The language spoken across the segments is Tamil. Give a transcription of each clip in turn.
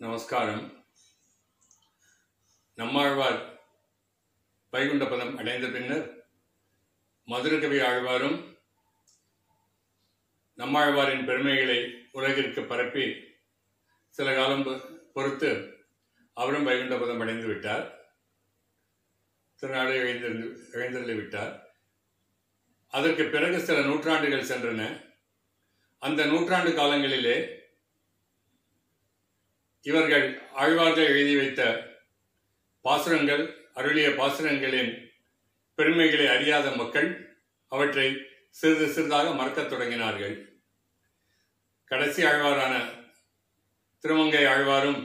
நமஸ்காரம். நம்மாழ்வார் வைகுண்ட பதம் அடைந்த பின்னர் மதுரகவி ஆழ்வாரும் நம்மாழ்வாரின் பெருமைகளை உலகிற்கு பரப்பி சில காலம் பொறுத்து அவரும் வைகுண்ட பதம் அடைந்து விட்டார். திருநாளை எழுந்தருளி விட்டார். அதற்கு பிறகு சில நூற்றாண்டுகள் சென்றன. அந்த நூற்றாண்டு காலங்களிலே இவர்கள் ஆழ்வார்கள் எழுதி வைத்த பாசுரங்கள், அருளிய பாசுரங்களின் பெருமைகளை அறியாத மக்கள் அவற்றை சிறிது சிறிதாக மறக்கத் தொடங்கினார்கள். கடைசி ஆழ்வாரான திருமங்கை ஆழ்வாரும்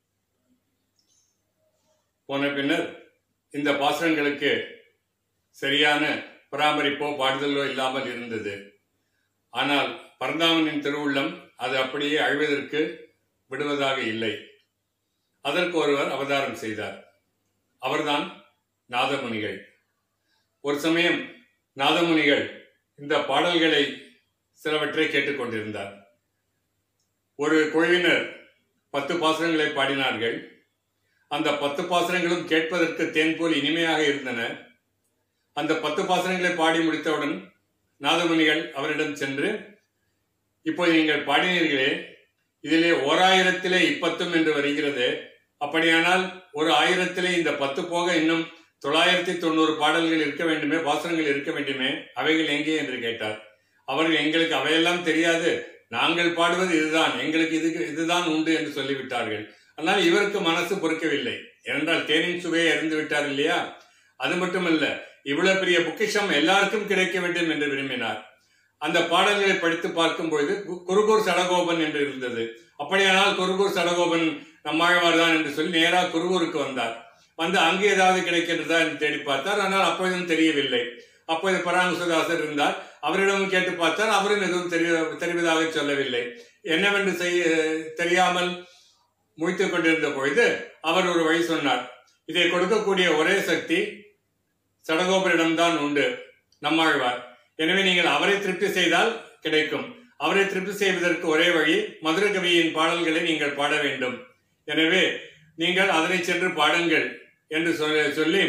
போன பின்னர் இந்த பாசுரங்களுக்கு சரியான பராமரிப்போ பாடுதலோ இல்லாமல் இருந்தது. ஆனால் பரந்தாமனின் திருவுள்ளம் அது அப்படியே அழிவதற்கு விடுவதாக இல்லை. அதற்கு ஒருவர் அவதாரம் செய்தார். அவர்தான் நாதமுனிகள். ஒரு சமயம் நாதமுனிகள் இந்த பாடல்களை சிலவற்றை கேட்டுக்கொண்டிருந்தார். ஒரு குழுவினர் 10 பாசுரங்களை பாடினார்கள். அந்த 10 பாசுரங்களும் கேட்பதற்கு தேன் போல் இனிமையாக இருந்தன. அந்த 10 பாசுரங்களை பாடி முடித்தவுடன் நாதமுனிகள் அவரிடம் சென்று, இப்போது நீங்கள் பாடினீர்களே, இதிலே 1000 இப்பத்தும் என்று வருகிறது. அப்படியானால் ஒரு 1000 இந்த 10 போக இன்னும் 990 பாடல்கள் இருக்க வேண்டுமே, பாசுரங்கள் இருக்க வேண்டுமே, அவைகள் எங்கே என்று கேட்டார். அவர்கள், எங்களுக்கு அவையெல்லாம் தெரியாது, நாங்கள் பாடுவது இதுதான், எங்களுக்கு இதுதான் உண்டு என்று சொல்லிவிட்டார்கள். ஆனால் இவருக்கு மனசு பொறுக்கவில்லை. ஏனென்றால் தேனின் சுவையை அறிந்து விட்டார் இல்லையா? அது மட்டுமல்ல, இவ்வளவு பெரிய பொக்கிஷம் எல்லாருக்கும் கிடைக்க வேண்டும் என்று விரும்பினார். அந்த பாடல்களை படித்து பார்க்கும் பொழுது குருகூர் சடகோபன் என்று இருந்தது. அப்படியானால் குருகூர் சடகோபன் நம்மாழ்வார் தான் என்று சொல்லி நேராக குருகூருக்கு வந்தார். வந்து அங்கே ஏதாவது கிடைக்கின்றதா என்று தேடி பார்த்தார். ஆனால் அப்பொழுதும் தெரியவில்லை. அப்போது பராங்குசதாசர் இருந்தார். அவரிடமும் கேட்டு பார்த்தார். அவரும் எதுவும் தெரிவதாக சொல்லவில்லை. என்னவென்று தெரியாமல் முழித்துக் கொண்டிருந்த பொழுது அவர் ஒரு வழி சொன்னார். இதை கொடுக்கக்கூடிய ஒரே சக்தி சடகோபரிடம்தான் உண்டு, நம்மாழ்வார். எனவே நீங்கள் அவரை திருப்தி செய்தால் கிடைக்கும். அவரை திருப்தி செய்வதற்கு ஒரே வழி மதுரகவியின் பாடல்களை நீங்கள் பாட வேண்டும். எனவே நீங்கள் அதனை சென்று பாடுங்கள் என்று சொல்லி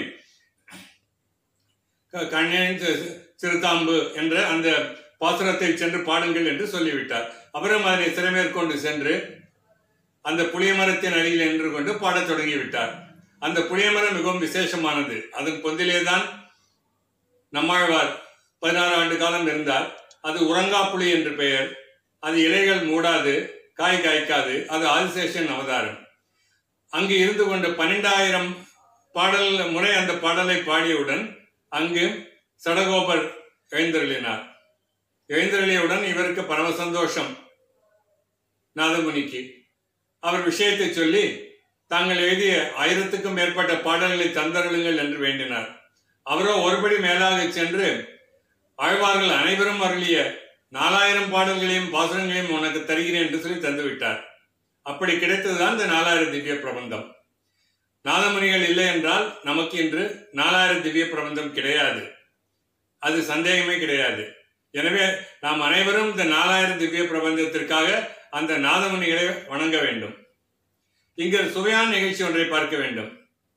கண்ணன் சிறுதாம்பு என்ற அந்த பாசுரத்தை சென்று பாடுங்கள் என்று சொல்லிவிட்டார். அவரும் அதனை சிறமேற்கொண்டு சென்று அந்த புளிய மரத்தின் அருகில் நின்று கொண்டு பாடத் தொடங்கிவிட்டார். அந்த புளிய மரம் மிகவும் விசேஷமானது. அதன் பொந்திலேதான் நம்மாழ்வார் 16 ஆண்டு காலம் இருந்தார். அது உறங்கா புலி என்று பெயர். அது இலைகள் மூடாது, காய் காய்க்காது. அது ஆதிசேஷன் அவதாரம். அங்கு இருந்து கொண்டு 12,000 பாடல் முறை அந்த பாடலை பாடியவுடன் அங்கு சடகோபர் எழுந்தருளினார். எழுந்தருளியவுடன் இவருக்கு பரம சந்தோஷம். நாதமுனிக்கு அவர் விஷயத்தை சொல்லி, தாங்கள் எழுதிய 1000க்கும் மேற்பட்ட பாடல்களை தந்தருளுங்கள் என்று வேண்டினார். அவரோ ஒருபடி மேலாக சென்று, ஆழ்வார்கள் அனைவரும் அருளிய 4000 பாடல்களையும் பாசுரங்களையும் உனக்கு தருகிறேன் என்று சொல்லி தந்துவிட்டார். அப்படி கிடைத்ததுதான் இந்த 4000 திவ்ய பிரபந்தம். நாதமுனிகள் இல்லை என்றால் நமக்கு இன்று 4000 திவ்ய பிரபந்தம் கிடையாது. அது சந்தேகமே கிடையாது. எனவே நாம் அனைவரும் இந்த 4000 திவ்ய பிரபந்தத்திற்காக அந்த நாதமுனிகளை வணங்க வேண்டும். இங்கு சுவையான நிகழ்ச்சி ஒன்றை பார்க்க வேண்டும்.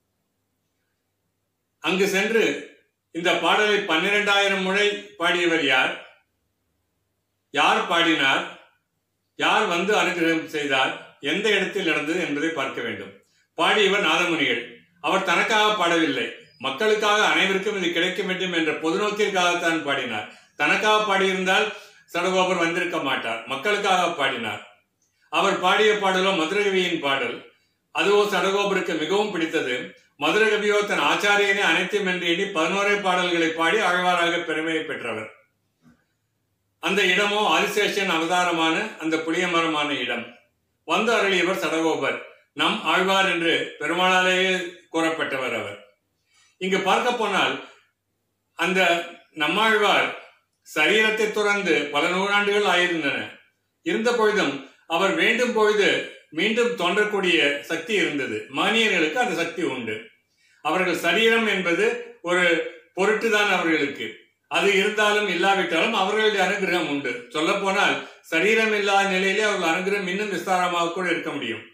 அங்கு சென்று இந்த பாடலை 12,000 முறை பாடியவர் யார்? யார் பாடினார்? யார் வந்து அனுகிரகம் செய்தார்? எந்த இடத்தில் நடந்தது என்பதை பார்க்க வேண்டும். பாடியவர் நாதமுனிகள். அவர் தனக்காக பாடவில்லை, மக்களுக்காக, அனைவருக்கும் இது கிடைக்க வேண்டும் என்ற பொது நோக்கிற்காகத்தான் பாடினார். தனக்காக பாடியிருந்தால் சடகோபர் வந்திருக்க மாட்டார். மக்களுக்காக பாடினார். அவர் பாடிய பாடலோ மதுரகவியின் பாடல். அதுவோ சடகோபருக்கு மிகவும் பிடித்தது. மதுரகவியோ தன் ஆச்சாரியனை அனைத்தும் என்று எண்ணி 11 பாடல்களை பாடி ஆழ்வாராக பெருமையை பெற்றவர். அந்த இடமோ ஆதிசேஷன் அவதாரமான அந்த புளிய மரமான இடம். வந்து அருளியவர் சடகோபர். நம் ஆழ்வார் என்று பெருமாளாலேயே கூறப்பட்டவர் அவர். இங்கு பார்க்க போனால் அந்த நம்மாழ்வார் சரீரத்தை துறந்து பல நூறாண்டுகள் ஆயிருந்தன. இருந்த பொழுதும் அவர் வேண்டும் பொழுது மீண்டும் தோன்றக்கூடிய சக்தி இருந்தது. மகனியர்களுக்கு அந்த சக்தி உண்டு. அவர்கள் சரீரம் என்பது ஒரு பொருட்டுதான் அவர்களுக்கு. அது இருந்தாலும் இல்லாவிட்டாலும் அவர்களுடைய அனுகிரகம் உண்டு. சொல்ல போனால் சரீரம் இல்லாத நிலையிலே அவர்கள் அனுகிரகம் இன்னும் விஸ்தாரமாக கூட இருக்க முடியும்.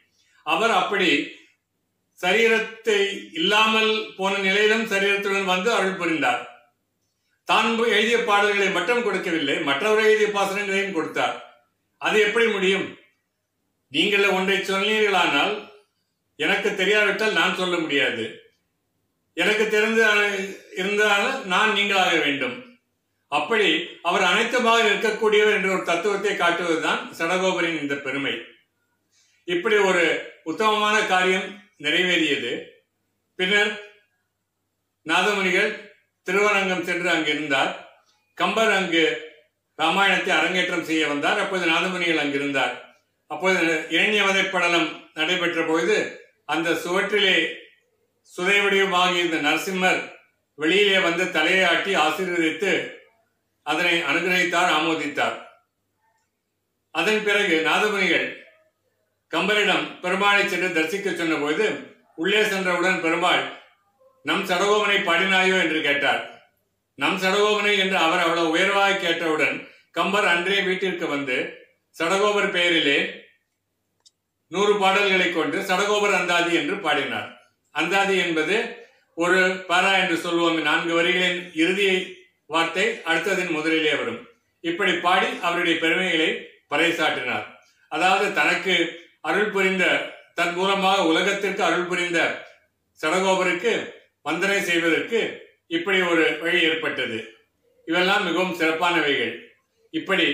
அவர் அப்படி சரீரத்தை இல்லாமல் போன நிலையிலும் சரீரத்துடன் வந்து அருள் புரிந்தார். தான் எழுதிய பாடல்களை மட்டும் கொடுக்கவில்லை, மற்றவர்கள் எழுதிய பாசுரங்களையும் கொடுத்தார். அது எப்படி முடியும்? நீங்கள் ஒன்றை சொன்னீர்களானால் எனக்கு தெரியாவிட்டால் நான் சொல்ல முடியாது, எனக்கு தெரிந்து இருந்தால் நான் நீங்களாக வேண்டும். அப்படி அவர் அனைத்துமாக இருக்கக்கூடியவர் என்ற ஒரு தத்துவத்தை காட்டுவதுதான் சடகோபரின் இந்த பெருமை. இப்படி ஒரு உத்தமமான காரியம் நிறைவேறியது. பின்னர் நாதமுனிகள் திருவரங்கம் சென்று அங்கு இருந்தார். கம்பர் அங்கு ராமாயணத்தை அரங்கேற்றம் செய்ய வந்தார். அப்போது நாதமுனிகள் அங்கிருந்தார். அப்போது இரண்யவதை படலம் நடைபெற்ற பொழுது அந்த சுவற்றிலே சுதை வடிவமாகி இருந்த நரசிம்மர் வெளியிலே வந்து தலையை ஆட்டி ஆசீர்வதித்து அதனை அனுகிரகித்தார், ஆமோதித்தார். அதன் பிறகு நாதமுனிகள் கம்பரிடம் பெருமாளை சென்று தரிசிக்க சொன்ன போது உள்ளே சென்றவுடன் பெருமாள் நம் சடகோபனை பாடினாயோ என்று கேட்டார். நம் சடகோபனை என்று அவர் அவ்வளவு உயர்வாக கேட்டவுடன் கம்பர் அன்றே வீட்டிற்கு வந்து சடகோபர் பெயரிலே 100 பாடல்களை கொண்டு சடகோபர் அந்தாதி என்று பாடினார். அந்தாதி என்பது ஒரு பாரா என்று சொல்வோம். 4 வரிகளின் இறுதி வார்த்தை அடுத்ததின் முதலிலே வரும். இப்படி பாடி அவருடைய பெருமைகளை பறைசாட்டினார். அதாவது தனக்கு அருள் புரிந்த, தன் மூலமாக உலகத்திற்கு அருள் புரிந்த சடகோபருக்கு வந்தனை செய்வதற்கு இப்படி ஒரு வழி ஏற்பட்டது. இவெல்லாம் மிகவும் சிறப்பானவைகள். இப்படி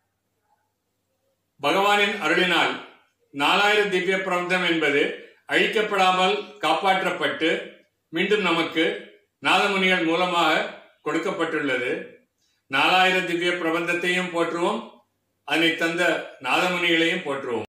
பகவானின் அருளினால் 4000 திவ்ய பிரபந்தம் என்பது அழிக்கப்படாமல் காப்பாற்றப்பட்டு மீண்டும் நமக்கு நாதமுனிகள் மூலமாக கொடுக்கப்பட்டுள்ளது. 4000 திவ்ய பிரபந்தத்தையும் போற்றுவோம், அதனை தந்த நாதமுனிகளையும் போற்றுவோம்.